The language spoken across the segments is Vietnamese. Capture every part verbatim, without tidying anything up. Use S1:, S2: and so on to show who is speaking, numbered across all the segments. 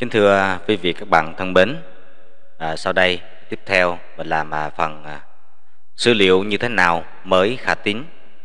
S1: Kính thưa quý vị các bạn thân mến, à, sau đây tiếp theo mình làm à, phần à, sử liệu như thế nào mới khả tín.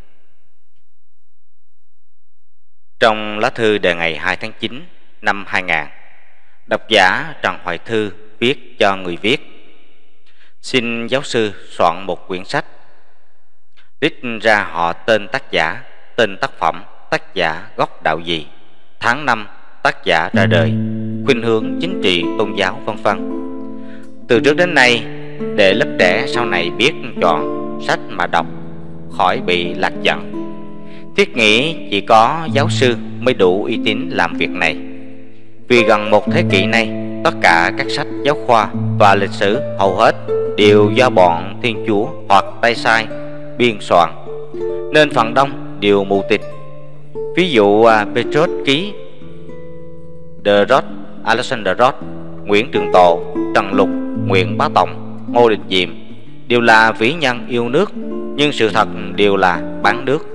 S1: Trong lá thư đề ngày hai tháng chín năm hai nghìn, độc giả Trần Hoài Thư viết cho người viết: xin giáo sư soạn một quyển sách, list ra họ tên tác giả, tên tác phẩm, tác giả gốc đạo gì, tháng năm tác giả ra đời, khuynh hướng chính trị tôn giáo vân vân. Từ trước đến nay, để lớp trẻ sau này biết chọn sách mà đọc, khỏi bị lạc dẫn. Thiết nghĩ chỉ có giáo sư mới đủ uy tín làm việc này. Vì gần một thế kỷ nay, tất cả các sách giáo khoa và lịch sử hầu hết đều do bọn Thiên Chúa hoặc tay sai biên soạn, nên phần đông đều mù tịch. Ví dụ Petrus ký, De Rot, Alexander Rot, Nguyễn Trường Tộ, Trần Lục, Nguyễn Bá Tổng, Ngô Đình Diệm đều là vĩ nhân yêu nước, nhưng sự thật đều là bán nước.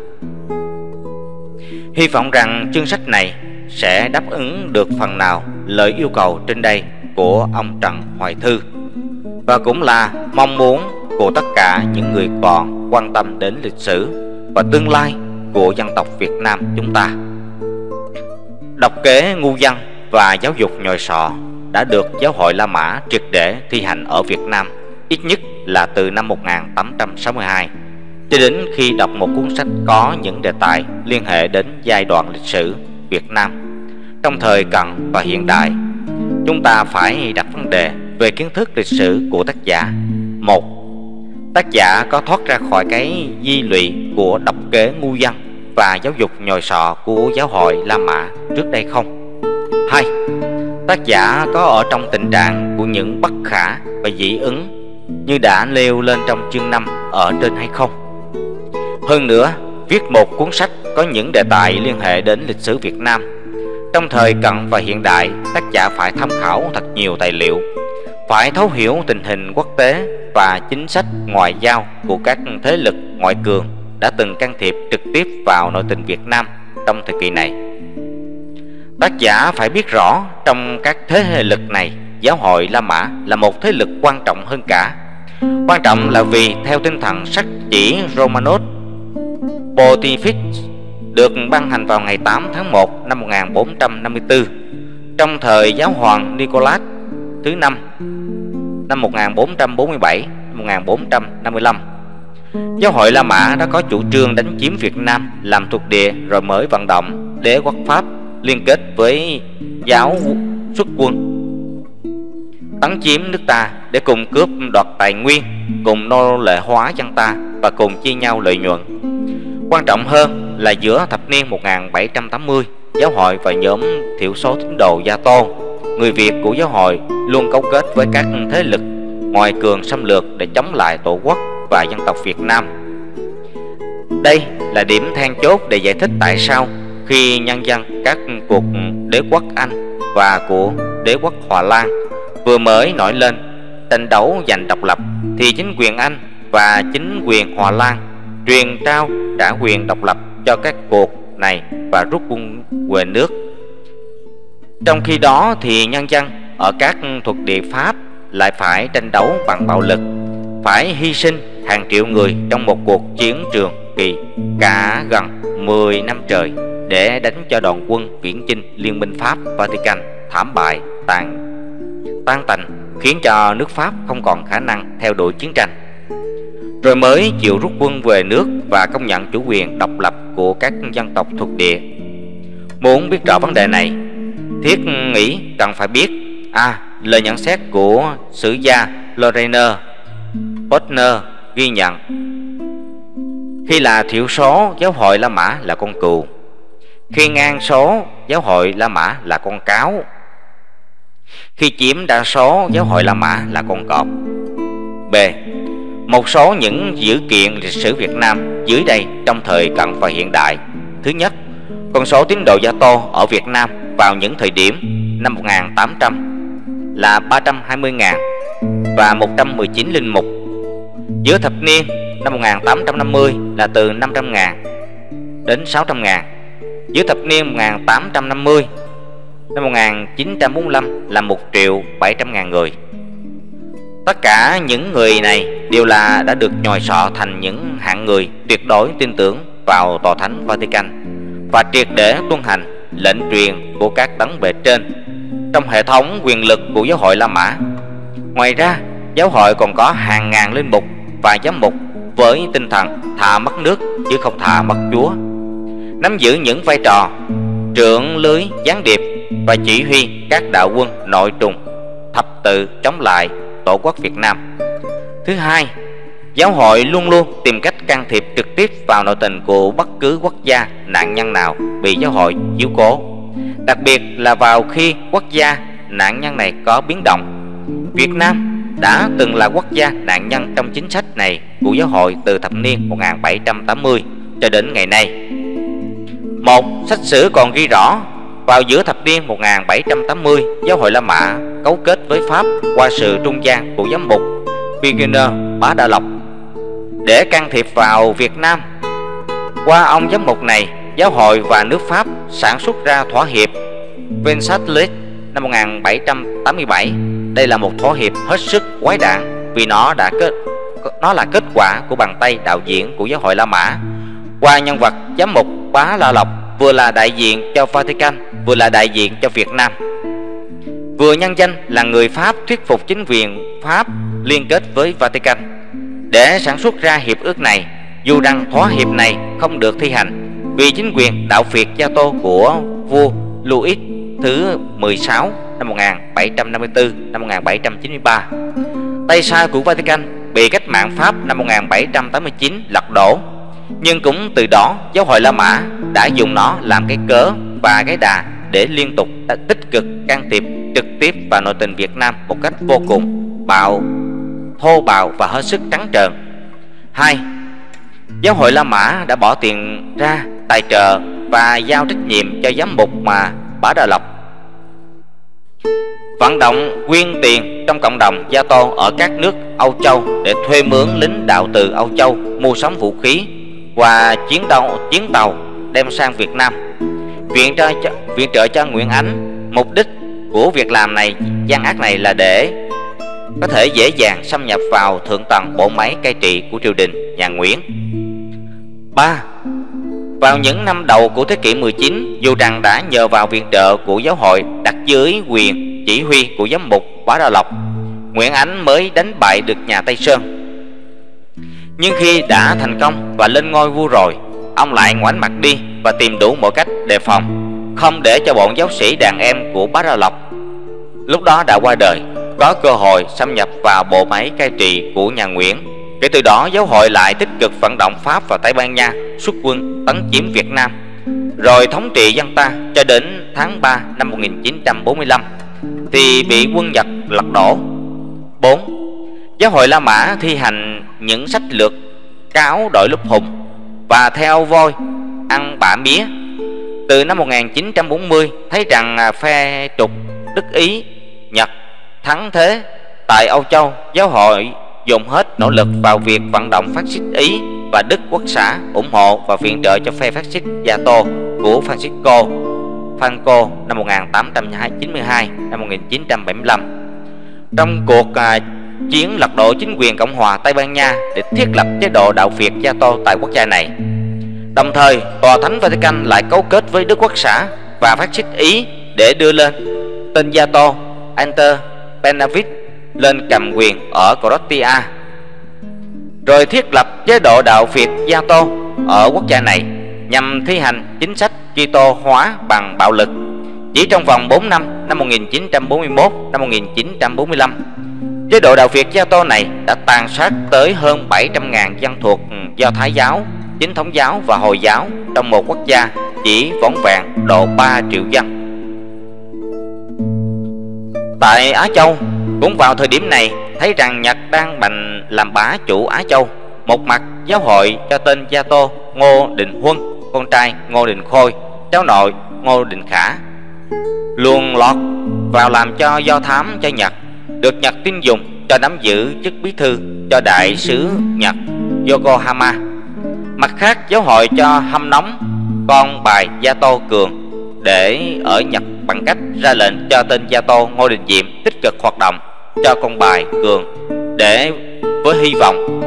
S1: Hy vọng rằng chương sách này sẽ đáp ứng được phần nào lời yêu cầu trên đây của ông Trần Hoài Thư, và cũng là mong muốn của tất cả những người còn quan tâm đến lịch sử và tương lai của dân tộc Việt Nam chúng ta. Độc kế ngu dân và giáo dục nhồi sọ đã được giáo hội La Mã triệt để thi hành ở Việt Nam ít nhất là từ năm một nghìn tám trăm sáu mươi hai, cho đến khi đọc một cuốn sách có những đề tài liên hệ đến giai đoạn lịch sử Việt Nam trong thời cận và hiện đại. Chúng ta phải đặt vấn đề về kiến thức lịch sử của tác giả. Một, tác giả có thoát ra khỏi cái di lụy của độc kế ngu dân và giáo dục nhồi sọ của giáo hội La Mã trước đây không? Hai, tác giả có ở trong tình trạng của những bất khả và dị ứng như đã nêu lên trong chương năm ở trên hay không? Hơn nữa, viết một cuốn sách có những đề tài liên hệ đến lịch sử Việt Nam trong thời cận và hiện đại, tác giả phải tham khảo thật nhiều tài liệu, phải thấu hiểu tình hình quốc tế và chính sách ngoại giao của các thế lực ngoại cường đã từng can thiệp trực tiếp vào nội tình Việt Nam trong thời kỳ này. Tác giả phải biết rõ trong các thế hệ lực này, giáo hội La Mã là một thế lực quan trọng hơn cả. Quan trọng là vì theo tinh thần sắc chỉ Romanos Pontifex được ban hành vào ngày tám tháng một năm một nghìn bốn trăm năm mươi tư, trong thời giáo hoàng Nicholas thứ năm năm một nghìn bốn trăm bốn mươi bảy đến một nghìn bốn trăm năm mươi lăm. Giáo hội La Mã đã có chủ trương đánh chiếm Việt Nam làm thuộc địa, rồi mới vận động đế quốc Pháp liên kết với giáo xuất quân tấn chiếm nước ta để cùng cướp đoạt tài nguyên, cùng nô lệ hóa dân ta và cùng chia nhau lợi nhuận. Quan trọng hơn là giữa thập niên một nghìn bảy trăm tám mươi, giáo hội và nhóm thiểu số tín đồ Gia Tô, người Việt của giáo hội, luôn cấu kết với các thế lực ngoại cường xâm lược để chống lại tổ quốc và dân tộc Việt Nam. Đây là điểm then chốt để giải thích tại sao khi nhân dân các cuộc đế quốc Anh và của đế quốc Hòa Lan vừa mới nổi lên tranh đấu giành độc lập, thì chính quyền Anh và chính quyền Hòa Lan truyền trao trả quyền độc lập cho các cuộc này và rút quân về nước. Trong khi đó thì nhân dân ở các thuộc địa Pháp lại phải tranh đấu bằng bạo lực, phải hy sinh hàng triệu người trong một cuộc chiến trường kỳ cả gần mười năm trời để đánh cho đoàn quân viễn chinh Liên minh Pháp Vatican thảm bại, tàn tan tành, khiến cho nước Pháp không còn khả năng theo đuổi chiến tranh, rồi mới chịu rút quân về nước và công nhận chủ quyền độc lập của các dân tộc thuộc địa. Muốn biết rõ vấn đề này, thiết nghĩ cần phải biết à, lời nhận xét của sử gia Lorrainer Postner ghi nhận: khi là thiểu số, giáo hội La Mã là con cừu; khi ngang số, giáo hội La Mã là con cáo; khi chiếm đa số, giáo hội La Mã là con cọp. B. Một số những dữ kiện lịch sử Việt Nam dưới đây trong thời cận và hiện đại. Thứ nhất, con số tín đồ Gia Tô ở Việt Nam vào những thời điểm năm một nghìn tám trăm là ba trăm hai mươi nghìn và một trăm mười chín linh mục. Giữa thập niên năm một nghìn tám trăm năm mươi là từ năm trăm nghìn đến sáu trăm nghìn. Giữa thập niên một nghìn tám trăm năm mươi năm một nghìn chín trăm bốn mươi lăm là một triệu bảy trăm ngàn người. Tất cả những người này đều là đã được nhồi sọ thành những hạng người tuyệt đối tin tưởng vào Tòa Thánh Vatican và triệt để tuân hành lệnh truyền của các đấng bề trên trong hệ thống quyền lực của giáo hội La Mã. Ngoài ra, giáo hội còn có hàng ngàn linh mục và giám mục với tinh thần thà mất nước chứ không thà mất Chúa, nắm giữ những vai trò trưởng lưới gián điệp và chỉ huy các đạo quân nội trùng thập tự chống lại Tổ quốc Việt Nam. Thứ hai, giáo hội luôn luôn tìm cách can thiệp trực tiếp vào nội tình của bất cứ quốc gia nạn nhân nào bị giáo hội chiếu cố, đặc biệt là vào khi quốc gia nạn nhân này có biến động. Việt Nam đã từng là quốc gia nạn nhân trong chính sách này của giáo hội từ thập niên một nghìn bảy trăm tám mươi cho đến ngày nay. Một sách sử còn ghi rõ, vào giữa thập niên một nghìn bảy trăm tám mươi, giáo hội La Mã cấu kết với Pháp qua sự trung gian của giám mục Beginner Bá Đa Lộc để can thiệp vào Việt Nam. Qua ông giám mục này, giáo hội và nước Pháp sản xuất ra thỏa hiệp Versailles năm một nghìn bảy trăm tám mươi bảy. Đây là một thỏa hiệp hết sức quái đản vì nó đã kết nó là kết quả của bàn tay đạo diễn của giáo hội La Mã qua nhân vật giám mục Bá La Lộc, vừa là đại diện cho Vatican, vừa là đại diện cho Việt Nam, vừa nhân danh là người Pháp thuyết phục chính quyền Pháp liên kết với Vatican để sản xuất ra hiệp ước này, dù rằng thỏa hiệp này không được thi hành vì chính quyền đạo Việt Gia Tô của vua Louis thứ mười sáu năm một nghìn bảy trăm năm mươi tư năm một nghìn bảy trăm chín mươi ba. Tay sai của Vatican bị cách mạng Pháp năm một nghìn bảy trăm tám mươi chín lật đổ, nhưng cũng từ đó giáo hội La Mã đã dùng nó làm cái cớ và cái đà để liên tục tích cực can thiệp trực tiếp vào nội tình Việt Nam một cách vô cùng bạo thô bạo và hết sức trắng trợn. Hai, giáo hội La Mã đã bỏ tiền ra tài trợ và giao trách nhiệm cho giám mục mà Bá Đa Lộc vận động quyên tiền trong cộng đồng Gia Tô ở các nước Âu Châu để thuê mướn lính đạo từ Âu Châu mua sắm vũ khí và chiến đấu chiến tàu đem sang Việt Nam viện trợ cho, viện trợ cho Nguyễn Ánh. Mục đích của việc làm này gian ác này là để có thể dễ dàng xâm nhập vào thượng tầng bộ máy cai trị của triều đình nhà Nguyễn. Ba, vào những năm đầu của thế kỷ mười chín, dù rằng đã nhờ vào viện trợ của giáo hội đặt dưới quyền chỉ huy của giám mục Bá Đa Lộc, Nguyễn Ánh mới đánh bại được nhà Tây Sơn. Nhưng khi đã thành công và lên ngôi vua rồi, ông lại ngoảnh mặt đi và tìm đủ mọi cách đề phòng, không để cho bọn giáo sĩ đàn em của Bá Đa Lộc lúc đó đã qua đời có cơ hội xâm nhập vào bộ máy cai trị của nhà Nguyễn. Kể từ đó, giáo hội lại tích cực vận động Pháp và Tây Ban Nha xuất quân tấn chiếm Việt Nam, rồi thống trị dân ta cho đến tháng ba năm một nghìn chín trăm bốn mươi lăm thì bị quân Nhật lật đổ. Bốn, giáo hội La Mã thi hành những sách lược cáo đội lúc hùng và theo voi ăn bả mía. Từ năm một nghìn chín trăm bốn mươi, thấy rằng phe trục Đức Ý Nhật thắng thế tại Âu Châu, giáo hội dùng hết nỗ lực vào việc vận động phát xít Ý và Đức Quốc xã ủng hộ và viện trợ cho phe phát xít Gia Tô của Francisco Franco năm một nghìn tám trăm chín mươi hai năm một nghìn chín trăm bảy mươi lăm trong cuộc à, chiến lật đổ chính quyền Cộng hòa Tây Ban Nha để thiết lập chế độ đạo Việt Gia Tô tại quốc gia này. Đồng thời, Tòa Thánh Vatican lại cấu kết với Đức Quốc xã và phát xít Ý để đưa lên tên Gia Tô Enter Penavit lên cầm quyền ở Croatia, rồi thiết lập chế độ đạo Việt Gia Tô ở quốc gia này nhằm thi hành chính sách Kitô hóa bằng bạo lực. Chỉ trong vòng bốn năm, năm một nghìn chín trăm bốn mươi mốt năm một nghìn chín trăm bốn mươi lăm, chế độ đạo Việt Gia Tô này đã tàn sát tới hơn bảy trăm nghìn dân thuộc Do Thái giáo, Chính thống giáo và Hồi giáo trong một quốc gia chỉ vỏn vẹn độ ba triệu dân. Tại Á Châu, cũng vào thời điểm này, thấy rằng Nhật đang bành làm bá chủ Á Châu. Một mặt, giáo hội cho tên Gia Tô Ngô Đình Huân, con trai Ngô Đình Khôi, cháu nội Ngô Đình Khả, luồn lọt vào làm cho do thám cho Nhật, được Nhật tin dùng cho nắm giữ chức bí thư cho đại sứ Nhật Yokohama. Mặt khác, giáo hội cho hâm nóng con bài Gia Tô Cường để ở Nhật bằng cách ra lệnh cho tên Gia Tô Ngô Đình Diệm tích cực hoạt động cho con bài Cường, để với hy vọng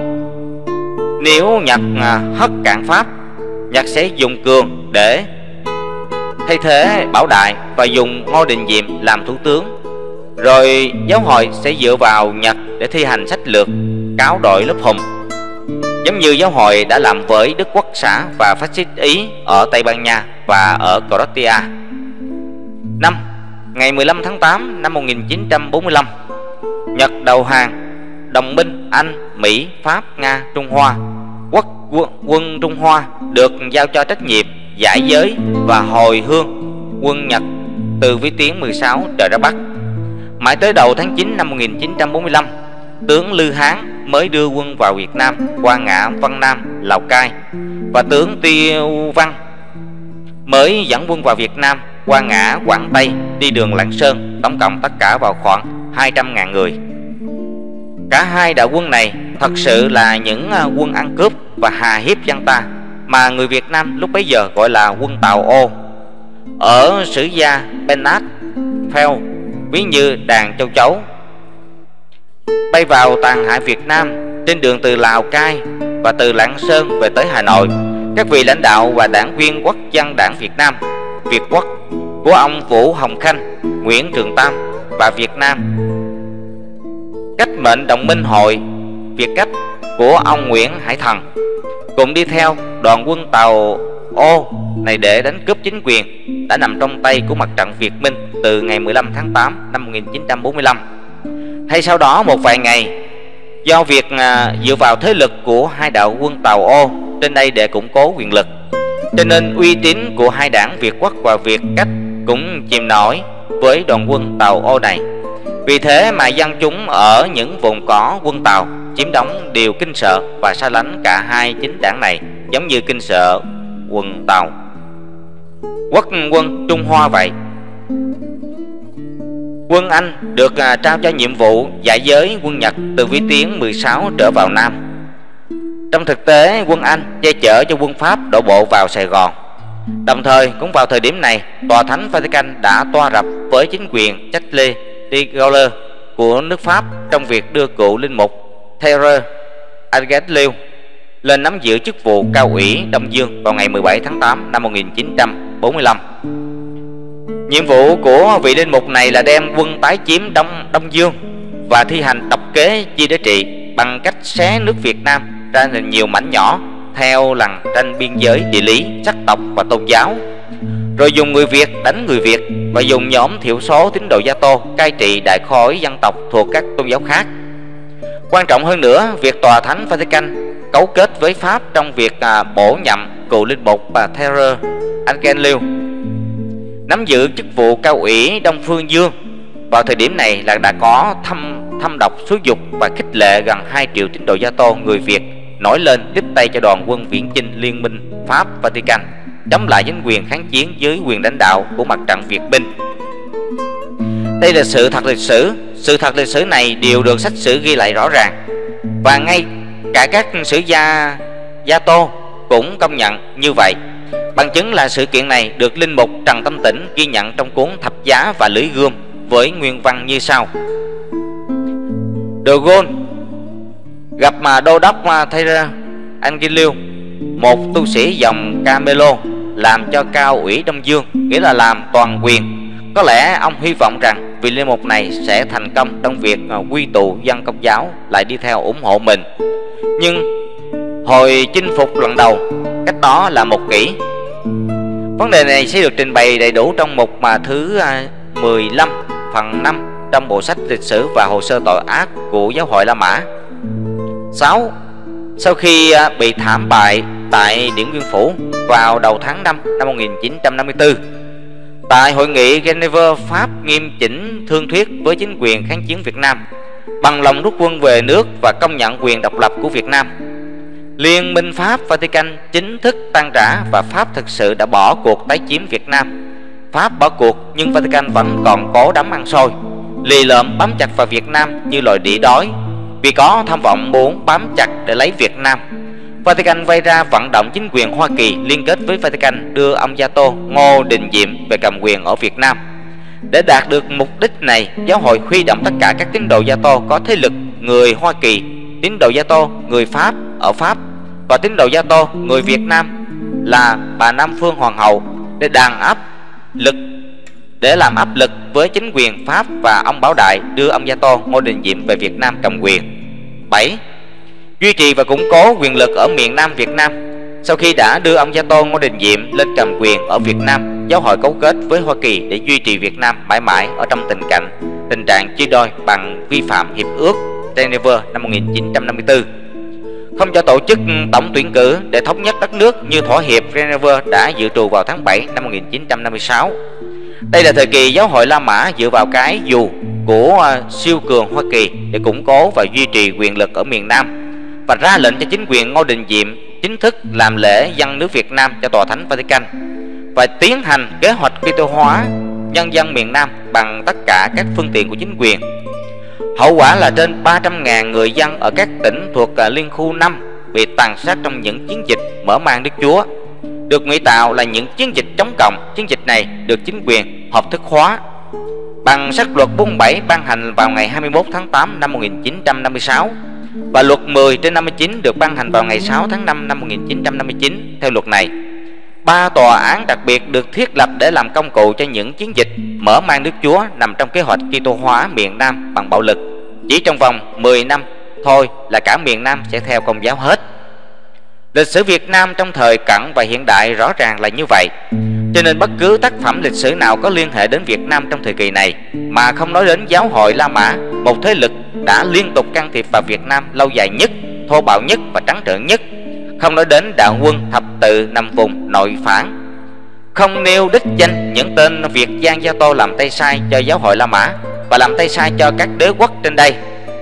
S1: nếu Nhật hất cản Pháp, Nhật sẽ dùng Cường để thay thế Bảo Đại và dùng Ngô Đình Diệm làm thủ tướng. Rồi giáo hội sẽ dựa vào Nhật để thi hành sách lược cáo đội lớp hùng, giống như giáo hội đã làm với Đức Quốc xã và phát xít Ý ở Tây Ban Nha và ở Croatia. Năm Ngày mười lăm tháng tám năm một nghìn chín trăm bốn mươi lăm, Nhật đầu hàng đồng minh Anh, Mỹ, Pháp, Nga, Trung Hoa. Quốc quân, quân Trung Hoa được giao cho trách nhiệm giải giới và hồi hương quân Nhật từ vĩ tuyến mười sáu trở ra Bắc. Mãi tới đầu tháng chín năm một nghìn chín trăm bốn mươi lăm, tướng Lư Hán mới đưa quân vào Việt Nam qua ngã Vân Nam, Lào Cai, và tướng Tiêu Văn mới dẫn quân vào Việt Nam qua ngã Quảng Tây đi đường Lạng Sơn, tổng cộng tất cả vào khoảng hai trăm nghìn người. Cả hai đạo quân này thật sự là những quân ăn cướp và hà hiếp dân ta, mà người Việt Nam lúc bấy giờ gọi là quân Tàu Ô. Ở sử gia Bernard Pheo ví như đàn châu chấu bay vào tàn hại Việt Nam trên đường từ Lào Cai và từ Lạng Sơn về tới Hà Nội. Các vị lãnh đạo và đảng viên Quốc dân Đảng Việt Nam, Việt Quốc của ông Vũ Hồng Khanh, Nguyễn Trường Tam và Việt Nam Cách mệnh đồng minh hội Việt Cách của ông Nguyễn Hải Thần cùng đi theo đoàn quân Tàu Ô này để đánh cướp chính quyền đã nằm trong tay của mặt trận Việt Minh từ ngày mười lăm tháng tám năm một nghìn chín trăm bốn mươi lăm. Hay sau đó một vài ngày, do việc à, dựa vào thế lực của hai đạo quân Tàu Ô trên đây để củng cố quyền lực, cho nên uy tín của hai đảng Việt Quốc và Việt Cách cũng chìm nổi với đoàn quân Tàu Ô này. Vì thế mà dân chúng ở những vùng có quân Tàu chiếm đóng đều kinh sợ và xa lánh cả hai chính đảng này, giống như kinh sợ quân Tàu Quốc quân Trung Hoa vậy. Quân Anh được à, trao cho nhiệm vụ giải giới quân Nhật từ vĩ tuyến mười sáu trở vào Nam. Trong thực tế, quân Anh che chở cho quân Pháp đổ bộ vào Sài Gòn. Đồng thời cũng vào thời điểm này, Tòa Thánh Vatican đã toa rập với chính quyền Charles de Gaulle của nước Pháp trong việc đưa cựu linh mục Thierry Argenteuil lên nắm giữ chức vụ cao ủy Đông Dương vào ngày mười bảy tháng tám năm một nghìn chín trăm bốn mươi lăm. Nhiệm vụ của vị linh mục này là đem quân tái chiếm Đông Đông Dương và thi hành độc kế chia đế trị bằng cách xé nước Việt Nam ra thành nhiều mảnh nhỏ theo lằn ranh biên giới địa lý, sắc tộc và tôn giáo, rồi dùng người Việt đánh người Việt và dùng nhóm thiểu số tín đồ Gia Tô cai trị đại khối dân tộc thuộc các tôn giáo khác. Quan trọng hơn nữa, việc Tòa Thánh Vatican cấu kết với Pháp trong việc à, bổ nhậm cựu linh mục và Thierry Argenteuil nắm giữ chức vụ cao ủy Đông Phương Dương. Vào thời điểm này là đã có thâm thâm độc xúi dục và khích lệ gần hai triệu tín đồ Gia Tô người Việt nổi lên tiếp tay cho đoàn quân viễn chinh liên minh Pháp Vatican chống lại chính quyền kháng chiến dưới quyền lãnh đạo của mặt trận Việt Minh. Đây là sự thật lịch sử. Sự thật lịch sử này đều được sách sử ghi lại rõ ràng, và ngay cả các sử gia Gia Tô cũng công nhận như vậy. Bằng chứng là sự kiện này được linh mục Trần Tâm Tĩnh ghi nhận trong cuốn Thập Giá và Lưỡi Gươm với nguyên văn như sau: De Gaulle gặp mà đô đốc Thierry Argenteuil, một tu sĩ dòng Camelo, làm cho cao ủy Đông Dương, nghĩa là làm toàn quyền. Có lẽ ông hy vọng rằng vị linh mục này sẽ thành công trong việc quy tụ dân Công giáo lại đi theo ủng hộ mình. Nhưng hồi chinh phục lần đầu, cách đó là một kỷ. Vấn đề này sẽ được trình bày đầy đủ trong mục mà thứ mười lăm phần năm trong bộ sách lịch sử và hồ sơ tội ác của giáo hội La Mã. Sáu. Sau khi bị thảm bại tại Điện Biên Phủ vào đầu tháng năm năm một nghìn chín trăm năm mươi tư, tại hội nghị Geneva, Pháp nghiêm chỉnh thương thuyết với chính quyền kháng chiến Việt Nam, bằng lòng rút quân về nước và công nhận quyền độc lập của Việt Nam. Liên minh Pháp Vatican chính thức tan rã và Pháp thực sự đã bỏ cuộc tái chiếm Việt Nam. Pháp bỏ cuộc nhưng Vatican vẫn còn cố đắm ăn xôi, lì lợm bám chặt vào Việt Nam như loài đĩ đói, vì có tham vọng muốn bám chặt để lấy Việt Nam. Vatican vay ra vận động chính quyền Hoa Kỳ liên kết với Vatican đưa ông Gia Tô Ngô Đình Diệm về cầm quyền ở Việt Nam. Để đạt được mục đích này, giáo hội huy động tất cả các tín đồ Gia Tô có thế lực, người Hoa Kỳ, tín đồ Gia Tô người Pháp ở Pháp và tín đồ Gia Tô người Việt Nam là bà Nam Phương Hoàng hậu để đàn áp lực để làm áp lực với chính quyền Pháp và ông Bảo Đại đưa ông Gia Tô Ngô Đình Diệm về Việt Nam cầm quyền. Bảy. Duy trì và củng cố quyền lực ở miền Nam Việt Nam. Sau khi đã đưa ông Gia Tô Ngô Đình Diệm lên cầm quyền ở Việt Nam, giáo hội cấu kết với Hoa Kỳ để duy trì Việt Nam mãi mãi ở trong tình cảnh tình trạng chia đôi bằng vi phạm hiệp ước Geneva năm một nghìn chín trăm năm mươi tư. Không cho tổ chức tổng tuyển cử để thống nhất đất nước như thỏa hiệp Geneva đã dự trù vào tháng bảy năm một nghìn chín trăm năm mươi sáu. Đây là thời kỳ giáo hội La Mã dựa vào cái dù của siêu cường Hoa Kỳ để củng cố và duy trì quyền lực ở miền Nam và ra lệnh cho chính quyền Ngô Đình Diệm chính thức làm lễ dâng nước Việt Nam cho Tòa Thánh Vatican và tiến hành kế hoạch Kitô hóa nhân dân miền Nam bằng tất cả các phương tiện của chính quyền. Hậu quả là trên ba trăm nghìn người dân ở các tỉnh thuộc Liên khu năm bị tàn sát trong những chiến dịch mở mang Đức Chúa, được ngụy tạo là những chiến dịch chống cộng. Chiến dịch này được chính quyền hợp thức hóa bằng sắc luật bốn mươi bảy ban hành vào ngày hai mươi mốt tháng tám năm một nghìn chín trăm năm mươi sáu và luật mười trên năm mươi chín được ban hành vào ngày sáu tháng năm năm một nghìn chín trăm năm mươi chín. Theo luật này, ba tòa án đặc biệt được thiết lập để làm công cụ cho những chiến dịch mở mang Đức Chúa nằm trong kế hoạch Kitô hóa miền Nam bằng bạo lực. Chỉ trong vòng mười năm thôi là cả miền Nam sẽ theo Công giáo hết. Lịch sử Việt Nam trong thời cận và hiện đại rõ ràng là như vậy. Cho nên bất cứ tác phẩm lịch sử nào có liên hệ đến Việt Nam trong thời kỳ này mà không nói đến giáo hội La Mã, một thế lực đã liên tục can thiệp vào Việt Nam lâu dài nhất, thô bạo nhất và trắng trợn nhất, không nói đến đạo quân thập tự nằm vùng nội phản, không nêu đích danh những tên Việt Giang Gia Tô làm tay sai cho giáo hội La Mã và làm tay sai cho các đế quốc trên đây,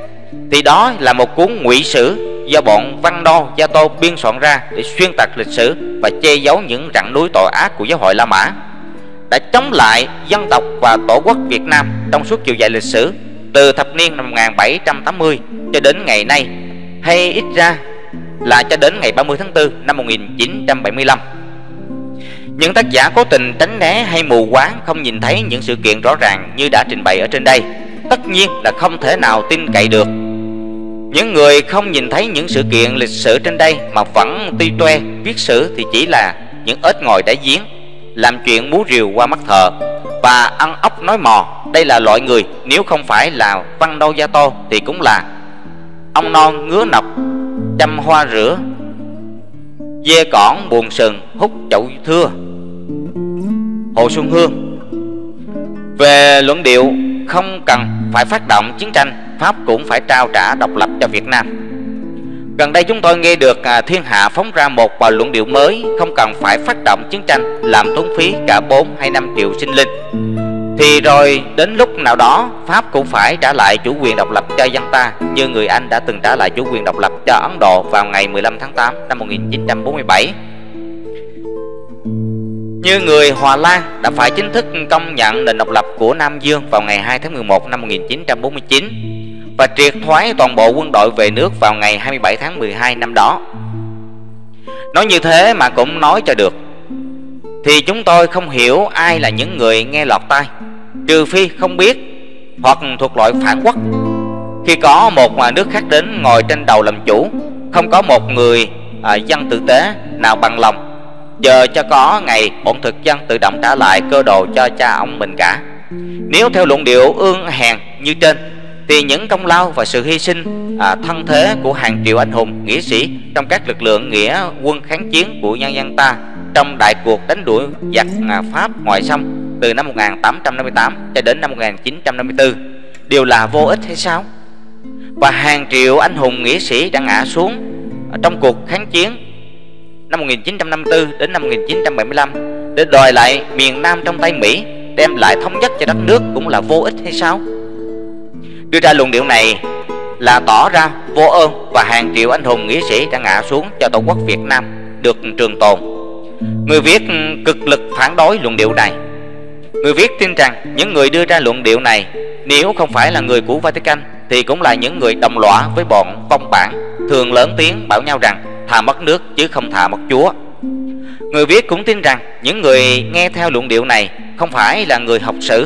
S1: thì đó là một cuốn ngụy sử do bọn Văn Đô Gia Tô biên soạn ra để xuyên tạc lịch sử và che giấu những rặng núi tội ác của giáo hội La Mã, đã chống lại dân tộc và tổ quốc Việt Nam trong suốt chiều dài lịch sử từ thập niên năm một nghìn bảy trăm tám mươi cho đến ngày nay, hay ít ra là cho đến ngày ba mươi tháng tư năm một nghìn chín trăm bảy mươi lăm. Những tác giả cố tình tránh né hay mù quáng không nhìn thấy những sự kiện rõ ràng như đã trình bày ở trên đây, tất nhiên là không thể nào tin cậy được. Những người không nhìn thấy những sự kiện lịch sử trên đây mà vẫn tuy toe viết sử thì chỉ là những ếch ngồi đáy giếng, làm chuyện múa rìu qua mắt thợ và ăn ốc nói mò. Đây là loại người nếu không phải là Văn Đô Gia Tô thì cũng là ông non ngứa nọc, chăm hoa rửa, dê cỏn buồn sừng, hút chậu thưa. Hồ Xuân Hương. Về luận điệu không cần phải phát động chiến tranh, Pháp cũng phải trao trả độc lập cho Việt Nam. Gần đây chúng tôi nghe được à, thiên hạ phóng ra một bài luận điệu mới, không cần phải phát động chiến tranh làm tốn phí cả bốn hay năm triệu sinh linh, thì rồi đến lúc nào đó Pháp cũng phải trả lại chủ quyền độc lập cho dân ta, như người Anh đã từng trả lại chủ quyền độc lập cho Ấn Độ vào ngày mười lăm tháng tám năm một nghìn chín trăm bốn mươi bảy. Như người Hòa Lan đã phải chính thức công nhận nền độc lập của Nam Dương vào ngày hai tháng mười một năm một nghìn chín trăm bốn mươi chín và triệt thoái toàn bộ quân đội về nước vào ngày hai mươi bảy tháng mười hai năm đó. Nói như thế mà cũng nói cho được, thì chúng tôi không hiểu ai là những người nghe lọt tai, trừ phi không biết hoặc thuộc loại phản quốc. Khi có một nước khác đến ngồi trên đầu làm chủ, không có một người à, dân tử tế nào bằng lòng chờ cho có ngày bọn thực dân tự động trả lại cơ đồ cho cha ông mình cả. Nếu theo luận điệu ương hèn như trên, thì những công lao và sự hy sinh à, thân thế của hàng triệu anh hùng nghĩa sĩ trong các lực lượng nghĩa quân kháng chiến của nhân dân ta trong đại cuộc đánh đuổi giặc à, Pháp ngoại xâm từ năm một nghìn tám trăm năm mươi tám cho đến năm một nghìn chín trăm năm mươi tư đều là vô ích hay sao? Và hàng triệu anh hùng nghĩa sĩ đã ngã xuống trong cuộc kháng chiến năm một nghìn chín trăm năm mươi tư đến năm một nghìn chín trăm bảy mươi lăm để đòi lại miền Nam trong tay Mỹ, đem lại thống nhất cho đất nước cũng là vô ích hay sao? Đưa ra luận điệu này là tỏ ra vô ơn, và hàng triệu anh hùng nghĩa sĩ đã ngã xuống cho tổ quốc Việt Nam được trường tồn. Người viết cực lực phản đối luận điệu này. Người viết tin rằng những người đưa ra luận điệu này nếu không phải là người của Vatican thì cũng là những người đồng lõa với bọn vong bản, thường lớn tiếng bảo nhau rằng thà mất nước chứ không thà mất Chúa. Người viết cũng tin rằng những người nghe theo luận điệu này không phải là người học sử,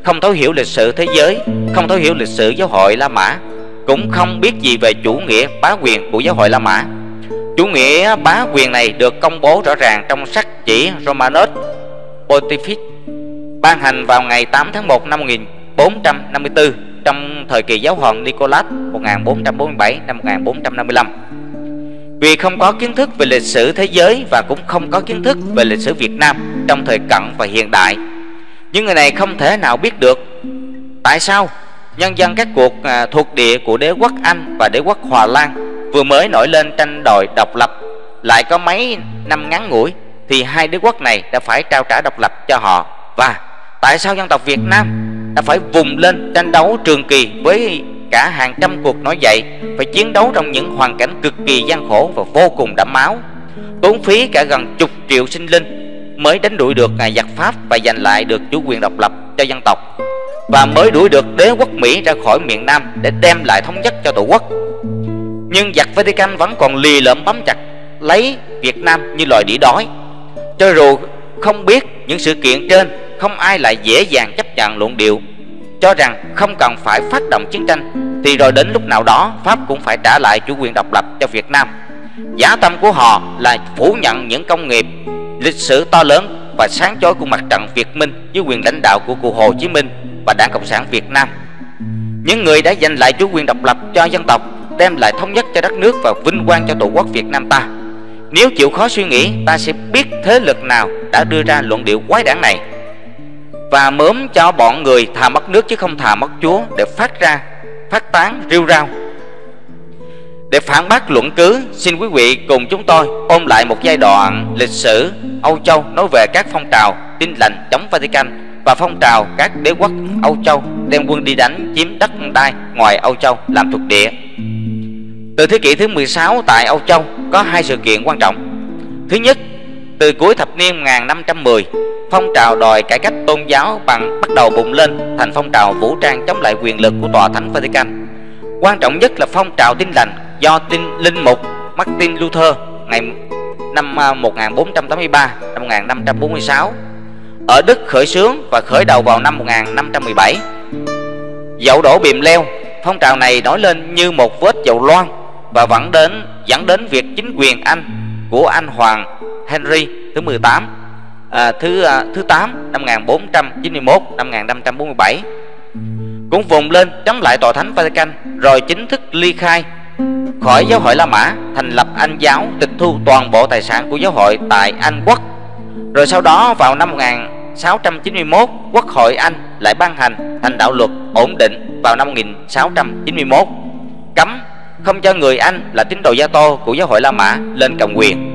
S1: không thấu hiểu lịch sử thế giới, không thấu hiểu lịch sử giáo hội La Mã, cũng không biết gì về chủ nghĩa bá quyền của giáo hội La Mã. Chủ nghĩa bá quyền này được công bố rõ ràng trong sắc chỉ Romanus Pontifex ban hành vào ngày tám tháng một năm một nghìn bốn trăm năm mươi tư trong thời kỳ giáo hoàng Nicholas một nghìn bốn trăm bốn mươi bảy đến một nghìn bốn trăm năm mươi lăm. Vì không có kiến thức về lịch sử thế giới và cũng không có kiến thức về lịch sử Việt Nam trong thời cận và hiện đại, những người này không thể nào biết được tại sao nhân dân các cuộc à, thuộc địa của đế quốc Anh và đế quốc Hòa Lan vừa mới nổi lên tranh đòi độc lập, lại có mấy năm ngắn ngủi thì hai đế quốc này đã phải trao trả độc lập cho họ, và tại sao dân tộc Việt Nam đã phải vùng lên tranh đấu trường kỳ với cả hàng trăm cuộc nổi dậy, phải chiến đấu trong những hoàn cảnh cực kỳ gian khổ và vô cùng đẫm máu, tốn phí cả gần chục triệu sinh linh mới đánh đuổi được giặc Pháp và giành lại được chủ quyền độc lập cho dân tộc, và mới đuổi được đế quốc Mỹ ra khỏi miền Nam để đem lại thống nhất cho tổ quốc. Nhưng giặc Vatican vẫn còn lì lợm bám chặt lấy Việt Nam như loài đĩ đói. Cho dù không biết những sự kiện trên, không ai lại dễ dàng chấp nhận luận điệu cho rằng không cần phải phát động chiến tranh, thì rồi đến lúc nào đó Pháp cũng phải trả lại chủ quyền độc lập cho Việt Nam. Dã tâm của họ là phủ nhận những công nghiệp lịch sử to lớn và sáng chói của mặt trận Việt Minh dưới quyền lãnh đạo của cụ Hồ Chí Minh và Đảng Cộng sản Việt Nam, những người đã giành lại chủ quyền độc lập cho dân tộc, đem lại thống nhất cho đất nước và vinh quang cho tổ quốc Việt Nam ta. Nếu chịu khó suy nghĩ, ta sẽ biết thế lực nào đã đưa ra luận điệu quái đản này và mớm cho bọn người thà mất nước chứ không thà mất Chúa để phát ra phát tán rêu rao. Để phản bác luận cứ, xin quý vị cùng chúng tôi ôn lại một giai đoạn lịch sử Âu Châu nói về các phong trào Tin Lành chống Vatican và phong trào các đế quốc Âu Châu đem quân đi đánh chiếm đất đai ngoài Âu Châu làm thuộc địa. Từ thế kỷ thứ mười sáu tại Âu Châu có hai sự kiện quan trọng. Thứ nhất, từ cuối thập niên một nghìn năm trăm mười, phong trào đòi cải cách tôn giáo bằng bắt đầu bùng lên thành phong trào vũ trang chống lại quyền lực của Tòa Thánh Vatican. Quan trọng nhất là phong trào Tin Lành do tin linh mục Martin Luther ngày năm một nghìn bốn trăm tám mươi ba đến một nghìn năm trăm bốn mươi sáu ở Đức khởi xướng và khởi đầu vào năm một nghìn năm trăm mười bảy. Dẫu đổ bìm leo, phong trào này nổi lên như một vết dầu loang và vẫn đến dẫn đến việc chính quyền Anh của anh Hoàng Henry thứ mười tám à, thứ à, thứ tám năm một nghìn bốn trăm chín mươi mốt năm một nghìn năm trăm bốn mươi bảy cũng vùng lên chống lại Tòa Thánh Vatican, rồi chính thức ly khai khỏi giáo hội La Mã, thành lập Anh giáo, tịch thu toàn bộ tài sản của giáo hội tại Anh quốc. Rồi sau đó vào năm một nghìn sáu trăm chín mươi mốt, Quốc hội Anh lại ban hành thành đạo luật ổn định vào năm một nghìn sáu trăm chín mươi mốt, cấm không cho người Anh là tín đồ Gia Tô của giáo hội La Mã lên cầm quyền.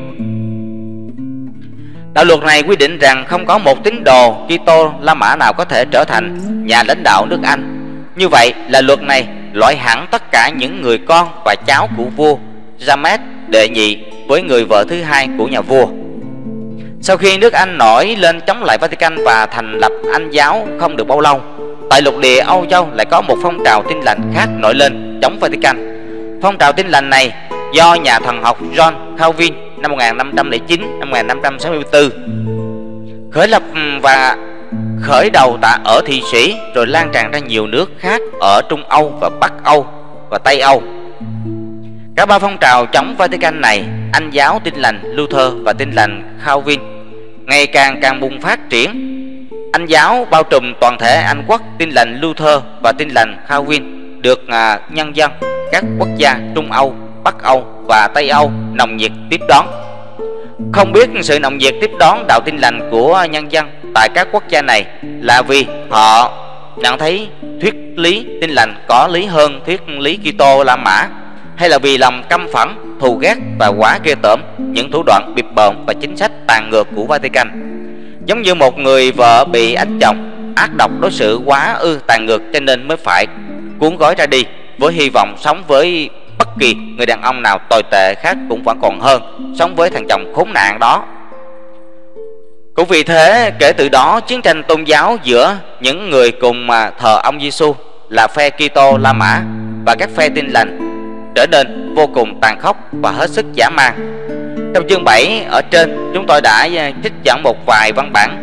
S1: Đạo luật này quy định rằng không có một tín đồ Kitô La Mã nào có thể trở thành nhà lãnh đạo nước Anh. Như vậy là luật này loại hẳn tất cả những người con và cháu của vua James đệ nhị với người vợ thứ hai của nhà vua. Sau khi nước Anh nổi lên chống lại Vatican và thành lập Anh giáo không được bao lâu, tại lục địa Âu Châu lại có một phong trào Tin Lành khác nổi lên chống Vatican. Phong trào Tin Lành này do nhà thần học John Calvin năm một nghìn năm trăm lẻ chín đến năm một nghìn năm trăm sáu mươi tư khởi lập và khởi đầu tại ở Thụy Sĩ, rồi lan tràn ra nhiều nước khác ở Trung Âu và Bắc Âu và Tây Âu. Cả ba phong trào chống Vatican này, Anh giáo, Tin Lành Luther và Tin Lành Calvin, ngày càng càng bùng phát triển. Anh giáo bao trùm toàn thể Anh quốc, Tin Lành Luther và Tin Lành Calvin được à, nhân dân các quốc gia Trung Âu, Bắc Âu và Tây Âu nồng nhiệt tiếp đón. Không biết sự nồng nhiệt tiếp đón đạo Tin Lành của nhân dân tại các quốc gia này là vì họ nhận thấy thuyết lý Tin Lành có lý hơn thuyết lý Kitô La Mã, hay là vì lòng căm phẫn, thù ghét và quá ghê tởm những thủ đoạn bịp bợm và chính sách tàn ngược của Vatican. Giống như một người vợ bị anh chồng ác độc đối xử quá ư tàn ngược, cho nên mới phải cuốn gói ra đi với hy vọng sống với bất kỳ người đàn ông nào tồi tệ khác cũng vẫn còn hơn sống với thằng chồng khốn nạn đó. Cũng vì thế, kể từ đó chiến tranh tôn giáo giữa những người cùng mà thờ ông Giêsu là phe Kitô La Mã và các phe Tin Lành trở nên vô cùng tàn khốc và hết sức dã man. Trong chương bảy ở trên, chúng tôi đã trích dẫn một vài văn bản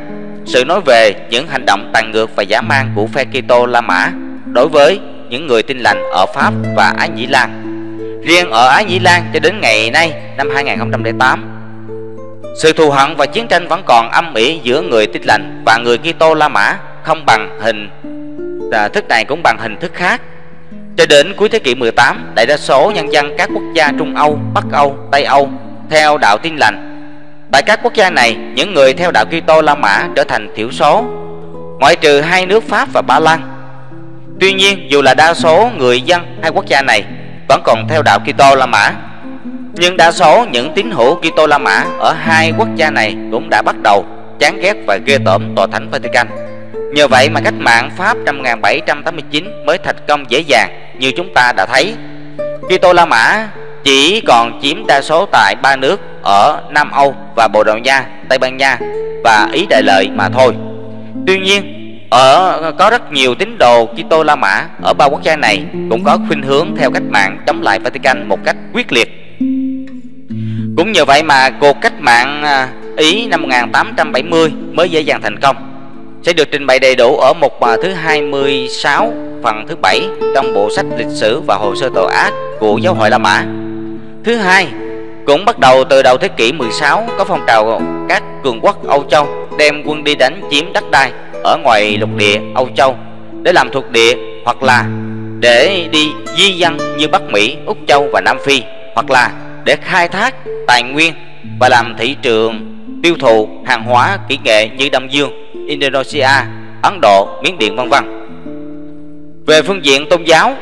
S1: sự nói về những hành động tàn ngược và dã man của phe Kitô La Mã đối với những người Tin lành ở Pháp và Ái Nhĩ Lan. Riêng ở Ái Nhĩ Lan cho đến ngày nay năm hai nghìn không trăm lẻ tám, sự thù hận và chiến tranh vẫn còn âm ỉ giữa người Tin lành và người Kitô La Mã, không bằng hình à, thức này cũng bằng hình thức khác. Cho đến cuối thế kỷ mười tám, đại đa số nhân dân các quốc gia Trung Âu, Bắc Âu, Tây Âu theo đạo Tin lành. Tại các quốc gia này, những người theo đạo Kitô La Mã trở thành thiểu số, ngoại trừ hai nước Pháp và Ba Lan. Tuy nhiên, dù là đa số người dân hai quốc gia này vẫn còn theo đạo Kitô La Mã, nhưng đa số những tín hữu Kitô La Mã ở hai quốc gia này cũng đã bắt đầu chán ghét và ghê tởm Tòa Thánh Vatican. Nhờ vậy mà cách mạng Pháp năm một nghìn bảy trăm tám mươi chín mới thành công dễ dàng. Như chúng ta đã thấy, Kitô La Mã chỉ còn chiếm đa số tại ba nước ở Nam Âu và Bồ Đào Nha, Tây Ban Nha và Ý Đại Lợi mà thôi. Tuy nhiên, ở có rất nhiều tín đồ Kitô La Mã ở ba quốc gia này cũng có khuynh hướng theo cách mạng chống lại Vatican một cách quyết liệt. Cũng nhờ vậy mà cuộc cách mạng Ý năm một nghìn tám trăm bảy mươi mới dễ dàng thành công, sẽ được trình bày đầy đủ ở mục thứ hai mươi sáu phần thứ bảy trong bộ sách lịch sử và hồ sơ tội ác của giáo hội La Mã. Thứ hai, cũng bắt đầu từ đầu thế kỷ mười sáu, có phong trào các cường quốc Âu Châu đem quân đi đánh chiếm đất đai ở ngoài lục địa Âu Châu để làm thuộc địa, hoặc là để đi di dân như Bắc Mỹ, Úc Châu và Nam Phi, hoặc là để khai thác tài nguyên và làm thị trường tiêu thụ hàng hóa kỹ nghệ như Đông Dương, Indonesia, Ấn Độ, Miến Điện vân vân. Về phương diện tôn giáo,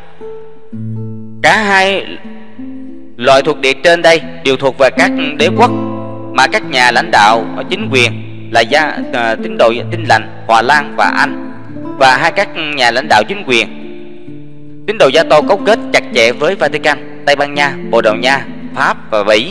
S1: cả hai loại thuộc địa trên đây đều thuộc về các đế quốc mà các nhà lãnh đạo chính quyền là gia uh, tín đồ Tin lành Hòa Lan và Anh, và hai các nhà lãnh đạo chính quyền tín đồ Gia Tô cấu kết chặt chẽ với Vatican, Tây Ban Nha, Bồ Đào Nha, Pháp và Bỉ.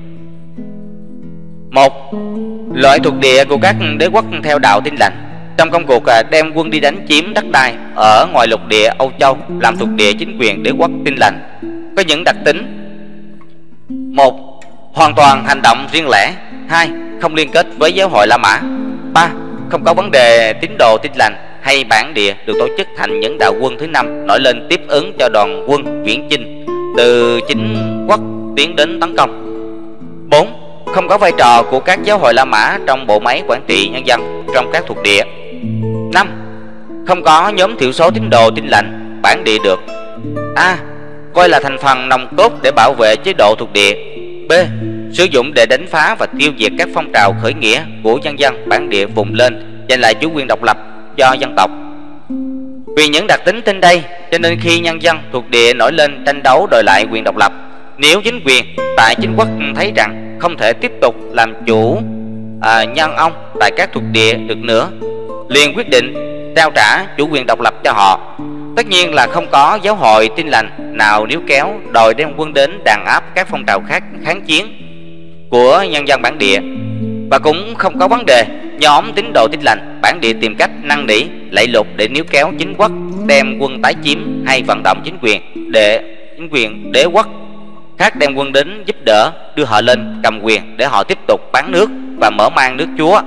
S1: Một loại thuộc địa của các đế quốc theo đạo Tin lành trong công cuộc đem quân đi đánh chiếm đất đai ở ngoài lục địa Âu Châu làm thuộc địa chính quyền đế quốc Tin lành có những đặc tính: một, hoàn toàn hành động riêng lẻ; hai, không liên kết với giáo hội La Mã; ba, không có vấn đề tín đồ Tin lành hay bản địa được tổ chức thành những đạo quân thứ năm nổi lên tiếp ứng cho đoàn quân viễn chinh từ chính quốc tiến đến tấn công. Bốn, không có vai trò của các giáo hội La Mã trong bộ máy quản trị nhân dân trong các thuộc địa. Năm, không có nhóm thiểu số tín đồ Tin lành bản địa được A. coi là thành phần nòng cốt để bảo vệ chế độ thuộc địa; B. sử dụng để đánh phá và tiêu diệt các phong trào khởi nghĩa của nhân dân bản địa vùng lên giành lại chủ quyền độc lập cho dân tộc. Vì những đặc tính trên đây, cho nên khi nhân dân thuộc địa nổi lên tranh đấu đòi lại quyền độc lập, nếu chính quyền tại chính quốc thấy rằng không thể tiếp tục làm chủ à, nhân ông tại các thuộc địa được nữa, liền quyết định trao trả chủ quyền độc lập cho họ. Tất nhiên là không có giáo hội Tin lành nào níu kéo đòi đem quân đến đàn áp các phong trào khác kháng chiến của nhân dân bản địa, và cũng không có vấn đề nhóm tín đồ Tin lành bản địa tìm cách năn nỉ lạy lục để níu kéo chính quốc đem quân tái chiếm, hay vận động chính quyền để chính quyền đế quốc khác đem quân đến giúp đỡ đưa họ lên cầm quyền để họ tiếp tục bán nước và mở mang nước Chúa.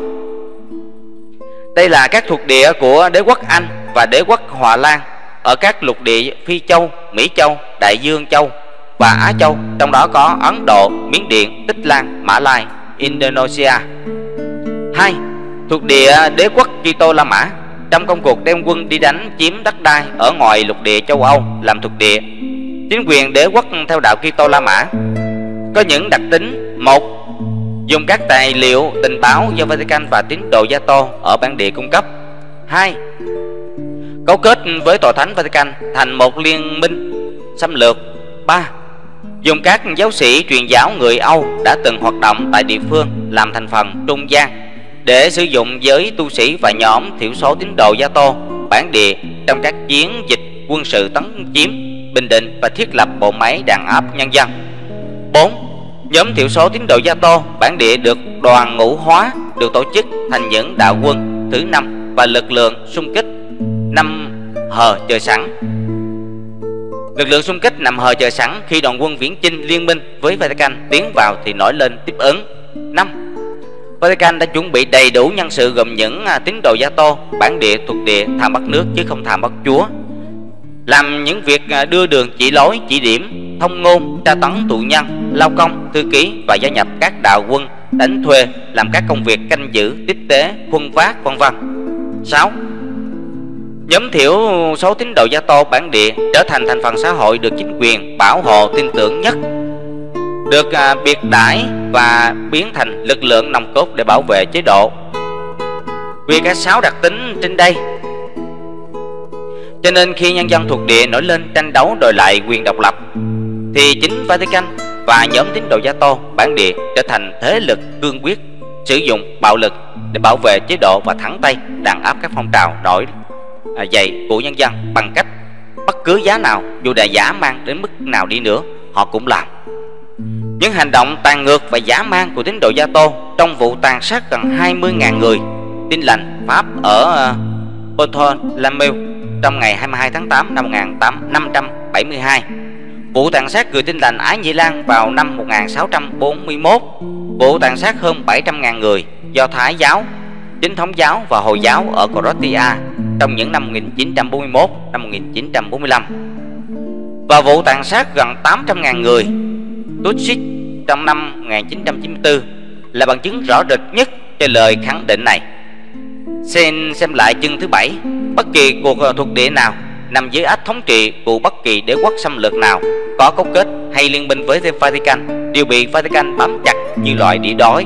S1: Đây là các thuộc địa của đế quốc Anh và đế quốc Hòa Lan ở các lục địa Phi Châu, Mỹ Châu, Đại Dương Châu và Á Châu, trong đó có Ấn Độ, Miến Điện, Tích Lan, Mã Lai, Indonesia. Hai, thuộc địa đế quốc Kitô La Mã trong công cuộc đem quân đi đánh chiếm đất đai ở ngoài lục địa châu Âu làm thuộc địa chính quyền đế quốc theo đạo Kitô La Mã có những đặc tính: một, dùng các tài liệu tình báo do Vatican và tín đồ Gia Tô ở bản địa cung cấp; hai, cấu kết với Tòa Thánh Vatican thành một liên minh xâm lược; ba, dùng các giáo sĩ truyền giáo người Âu đã từng hoạt động tại địa phương làm thành phần trung gian để sử dụng giới tu sĩ và nhóm thiểu số tín đồ Gia Tô bản địa trong các chiến dịch quân sự tấn chiếm, bình định và thiết lập bộ máy đàn áp nhân dân. Bốn, nhóm thiểu số tín đồ Gia Tô bản địa được đoàn ngũ hóa, được tổ chức thành những đạo quân thứ năm và lực lượng xung kích nằm hờ chờ sẵn. Lực lượng xung kích nằm hờ chờ sẵn khi đoàn quân viễn chinh liên minh với Vatican tiến vào thì nổi lên tiếp ứng. Năm, Vatican đã chuẩn bị đầy đủ nhân sự gồm những à, tín đồ Gia Tô bản địa thuộc địa tham bắt nước chứ không tham bắt Chúa, làm những việc à, đưa đường chỉ lối chỉ điểm, thông ngôn, tra tấn tù nhân, lao công, thư ký và gia nhập các đạo quân, đánh thuê làm các công việc canh giữ, tiếp tế, khuân vác, vân vân. Sáu. Nhóm thiểu số tín đồ Gia Tô bản địa trở thành thành phần xã hội được chính quyền bảo hộ tin tưởng nhất, được à, biệt đãi và biến thành lực lượng nòng cốt để bảo vệ chế độ. Vì cả sáu đặc tính trên đây, cho nên khi nhân dân thuộc địa nổi lên tranh đấu đòi lại quyền độc lập, thì chính Vatican và nhóm tín đồ Gia Tô bản địa trở thành thế lực cương quyết sử dụng bạo lực để bảo vệ chế độ và thẳng tay đàn áp các phong trào nổi à, dậy của nhân dân bằng cách bất cứ giá nào, dù đã dã man đến mức nào đi nữa họ cũng làm. Những hành động tàn ngược và dã man của tín đồ Gia Tô trong vụ tàn sát gần hai mươi nghìn người Tin lành Pháp ở uh, Bartholomew trong ngày hai mươi hai tháng tám năm một nghìn năm trăm bảy mươi hai, vụ tàn sát người Tin lành Ái Nhĩ Lan vào năm một nghìn sáu trăm bốn mươi mốt, vụ tàn sát hơn bảy trăm nghìn người Do Thái giáo, Chính thống giáo và Hồi giáo ở Croatia trong những năm một nghìn chín trăm bốn mươi mốt năm một nghìn chín trăm bốn mươi lăm, và vụ tàn sát gần tám trăm nghìn người Tutsi trong năm một nghìn chín trăm chín mươi tư là bằng chứng rõ rệt nhất cho lời khẳng định này. Xin xem lại chương thứ bảy. Bất kỳ cuộc thuộc địa nào nằm dưới ách thống trị của bất kỳ đế quốc xâm lược nào có cấu kết hay liên minh với Vatican đều bị Vatican bám chặt như loại đĩa đói.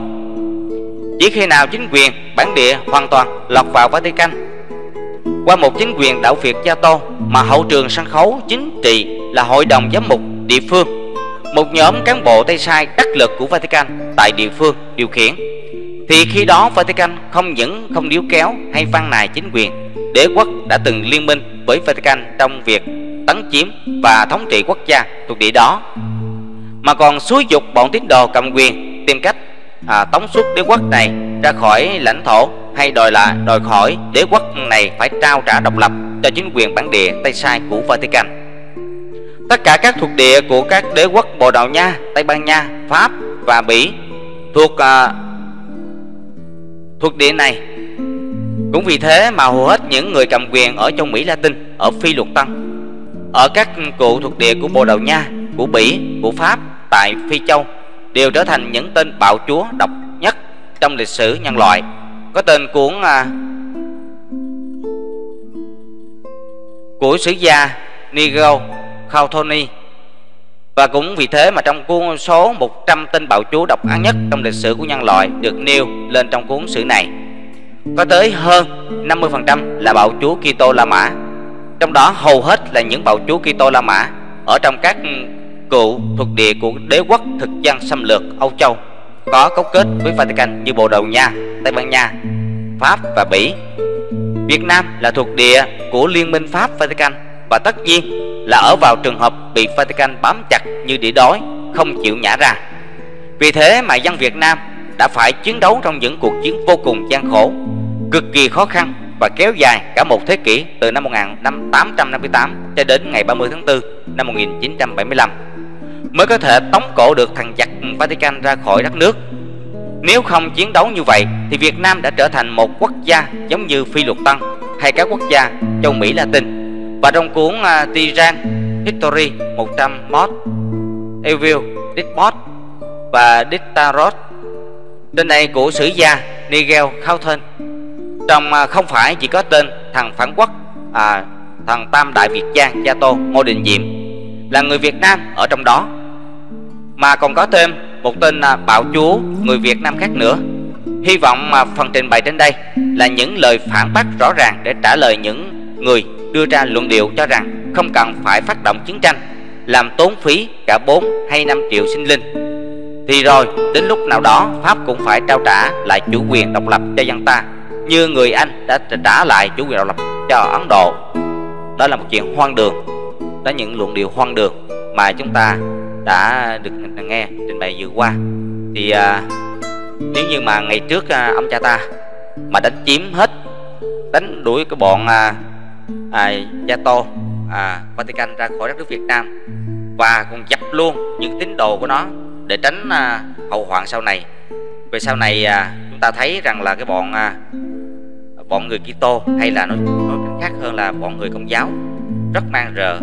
S1: Chỉ khi nào chính quyền bản địa hoàn toàn lọt vào Vatican qua một chính quyền đạo Việt Gia Tô mà hậu trường sân khấu chính trị là hội đồng giám mục địa phương, một nhóm cán bộ Tây Sai đắc lực của Vatican tại địa phương điều khiển, thì khi đó Vatican không những không níu kéo hay phàn nàn chính quyền đế quốc đã từng liên minh với Vatican trong việc tấn chiếm và thống trị quốc gia thuộc địa đó, mà còn xúi dục bọn tín đồ cầm quyền tìm cách à, tống xuất đế quốc này ra khỏi lãnh thổ, hay đòi là đòi khỏi đế quốc này phải trao trả độc lập cho chính quyền bản địa Tây Sai của Vatican. Tất cả các thuộc địa của các đế quốc Bồ Đào Nha, Tây Ban Nha, Pháp và Bỉ thuộc à, thuộc địa này cũng vì thế mà hầu hết những người cầm quyền ở châu Mỹ Latin, ở Phi Luật Tân, ở các cụ thuộc địa của Bồ Đào Nha, của Bỉ, của Pháp tại Phi Châu đều trở thành những tên bạo chúa độc nhất trong lịch sử nhân loại. Có tên cuốn à, của sử gia Nigel Khauthoni, và cũng vì thế mà trong cuốn số một trăm tên bạo chúa độc ác nhất trong lịch sử của nhân loại được nêu lên trong cuốn sử này, có tới hơn năm mươi phần trăm là bạo chúa Kitô La Mã, trong đó hầu hết là những bạo chúa Kitô La Mã ở trong các cựu thuộc địa của đế quốc thực dân xâm lược Âu Châu có cấu kết với Vatican như Bồ Đào Nha, Tây Ban Nha, Pháp và Bỉ. Việt Nam là thuộc địa của Liên minh Pháp Vatican, và tất nhiên là ở vào trường hợp bị Vatican bám chặt như đĩa đói, không chịu nhả ra. Vì thế mà dân Việt Nam đã phải chiến đấu trong những cuộc chiến vô cùng gian khổ, cực kỳ khó khăn và kéo dài cả một thế kỷ, từ năm một nghìn tám trăm năm mươi tám cho đến ngày ba mươi tháng tư năm một nghìn chín trăm bảy mươi lăm, mới có thể tống cổ được thằng giặc Vatican ra khỏi đất nước. Nếu không chiến đấu như vậy thì Việt Nam đã trở thành một quốc gia giống như Phi Luật Tân hay các quốc gia châu Mỹ Latin. Và trong cuốn uh, Tyrann History một trăm mod, Evil, Despot và Dictator trên đây của sử gia Nigel Khauthon, trong uh, không phải chỉ có tên thằng phản quốc à, thằng Tam Đại Việt Giang Gia Tô Ngô Đình Diệm là người Việt Nam ở trong đó, mà còn có thêm một tên uh, bạo chúa người Việt Nam khác nữa. Hy vọng mà phần trình bày trên đây là những lời phản bác rõ ràng để trả lời những người đưa ra luận điệu cho rằng không cần phải phát động chiến tranh làm tốn phí cả bốn hay năm triệu sinh linh, thì rồi đến lúc nào đó Pháp cũng phải trao trả lại chủ quyền độc lập cho dân ta, như người Anh đã trả lại chủ quyền độc lập cho Ấn Độ. Đó là một chuyện hoang đường. Đó là những luận điệu hoang đường mà chúng ta đã được nghe trình bày vừa qua. Thì à, nếu như mà ngày trước à, ông cha ta mà đánh chiếm hết, đánh đuổi cái bọn à, à, Gia Tô à, Vatican ra khỏi đất nước Việt Nam, và còn dập luôn những tín đồ của nó để tránh à, hậu hoạn sau này. Về sau này à, chúng ta thấy rằng là cái bọn à, bọn người Kitô, hay là nói, nói cách khác hơn là bọn người Công giáo, rất mang rợ.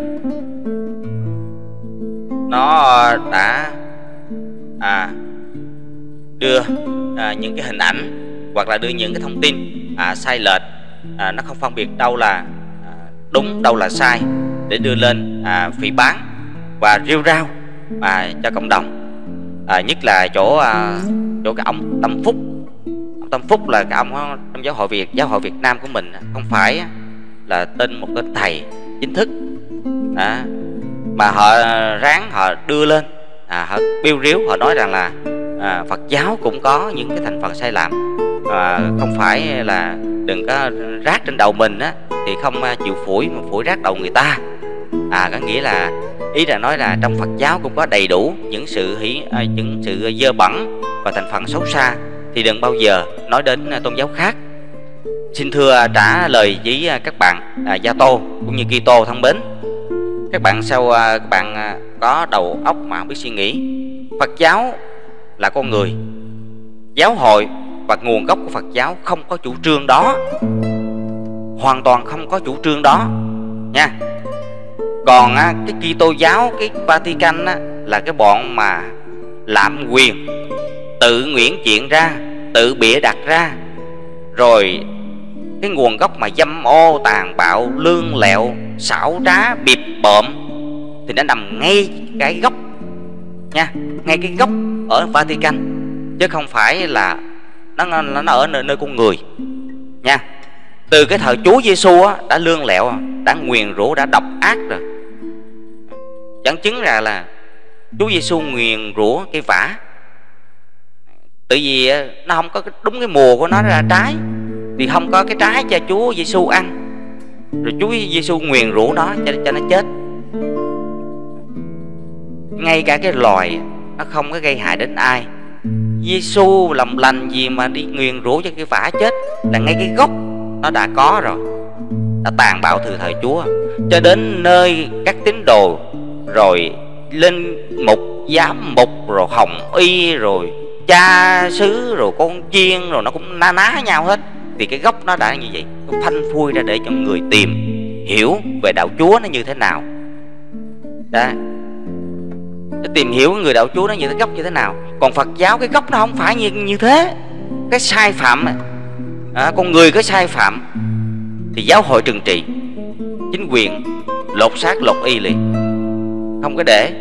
S1: Nó đã à, đưa à, những cái hình ảnh hoặc là đưa những cái thông tin à, sai lệch, à, nó không phân biệt đâu là à, đúng đâu là sai, để đưa lên à, phỉ báng và rêu rao à, cho cộng đồng. À, nhất là chỗ à, chỗ cái ông Tâm Phúc. Ông Tâm Phúc là cái ông trong giáo hội Việt giáo hội Việt Nam của mình, không phải là tên một tên thầy chính thức, à, mà họ ráng họ đưa lên, à, họ biêu riếu, họ nói rằng là à, Phật giáo cũng có những cái thành phần sai lầm, à, không phải là đừng có rác trên đầu mình á, thì không chịu phủi mà phủi rác đầu người ta. À, có nghĩa là ý là nói là trong Phật giáo cũng có đầy đủ những sự hỉ, à, những sự dơ bẩn và thành phần xấu xa, thì đừng bao giờ nói đến tôn giáo khác. Xin thưa trả lời với các bạn à, Gia Tô cũng như Kitô thân mến, các bạn sao à, các bạn à, có đầu óc mà không biết suy nghĩ. Phật giáo là con người, giáo hội và nguồn gốc của Phật giáo không có chủ trương đó, hoàn toàn không có chủ trương đó nha. Còn á, cái Kitô giáo, cái Vatican á, là cái bọn mà lạm quyền, tự nguyện chuyện ra, tự bịa đặt ra, rồi cái nguồn gốc mà dâm ô, tàn bạo, lương lẹo, xảo trá, bịp bợm thì nó nằm ngay cái gốc nha, ngay cái gốc ở Vatican, chứ không phải là nó nó ở nơi, nơi con người nha. Từ cái thời Chúa Giêsu á, đã lương lẹo, đã nguyền rủa, đã độc ác rồi. Dẫn chứng ra là Chúa Giêsu nguyền rủa cây vả, tại vì nó không có đúng cái mùa của nó ra trái, thì không có cái trái cho Chúa Giêsu ăn, rồi Chúa Giêsu nguyền rủa nó cho, cho nó chết. Ngay cả cái loài nó không có gây hại đến ai, Giêsu lòng lành gì mà đi nguyền rủa cho cái vả chết, là ngay cái gốc nó đã có rồi, đã tàn bạo từ thời Chúa cho đến nơi các tín đồ, rồi linh mục, giám mục, rồi hồng y, rồi cha xứ, rồi con chiên, rồi nó cũng na ná nhau hết. Thì cái gốc nó đã như vậy, nó phanh phui ra để cho người tìm hiểu về đạo Chúa nó như thế nào đó, để tìm hiểu người đạo Chúa nó như thế, gốc như thế nào. Còn Phật giáo cái gốc nó không phải như, như thế. Cái sai phạm à, con người có sai phạm thì giáo hội trừng trị, chính quyền lột xác lột y liền, không có để.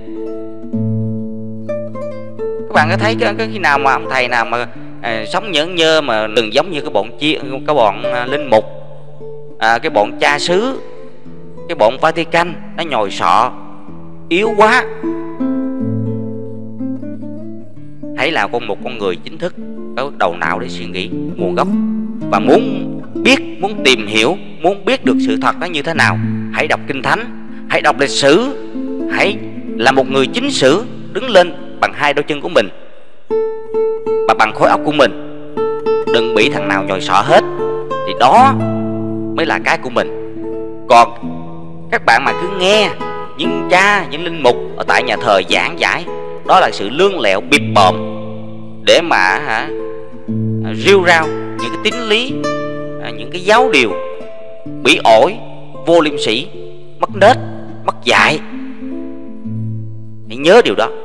S1: Các bạn có thấy cái, cái khi nào mà ông thầy nào mà à, sống nhởn nhơ mà đừng giống như cái bọn chia, cái bọn à, linh mục, à, cái bọn cha xứ, cái bọn Vatican, nó nhồi sọ yếu quá. Hãy là con một con người chính thức, có đầu não để suy nghĩ nguồn gốc, và muốn biết, muốn tìm hiểu, muốn biết được sự thật nó như thế nào, hãy đọc Kinh Thánh, hãy đọc lịch sử, hãy là một người chính sử, đứng lên bằng hai đôi chân của mình mà bằng khối óc của mình, đừng bị thằng nào nhồi sọ hết, thì đó mới là cái của mình. Còn các bạn mà cứ nghe những cha, những linh mục ở tại nhà thờ giảng giải, đó là sự lương lẹo bịp bợm để mà hả, rêu rao những cái tín lý, những cái giáo điều bỉ ổi, vô liêm sỉ, mất nết, mất dạy. Hãy nhớ điều đó.